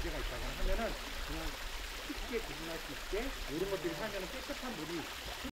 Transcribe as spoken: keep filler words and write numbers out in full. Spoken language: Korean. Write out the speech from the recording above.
문제가 있다거나 하면은 그냥 쉽게 구분할 수 있게 이런 것들이 하면은 깨끗한 물이